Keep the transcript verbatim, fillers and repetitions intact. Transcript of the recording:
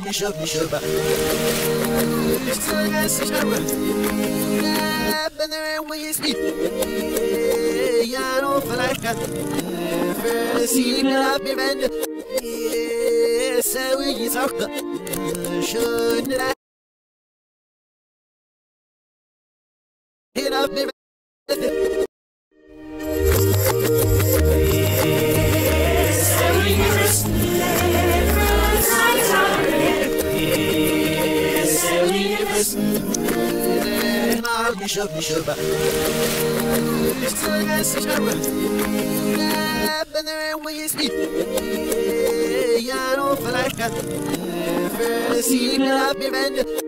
bishop, bishop. It's a nice shower. And we sleep. I don't feel like I first seen it up your bend. Yes, we talk. Shouldn't I? Hit up your bend. Bishop, bishop. It's a nice shower. And we sleep. I don't feel like I first seen it up your bend.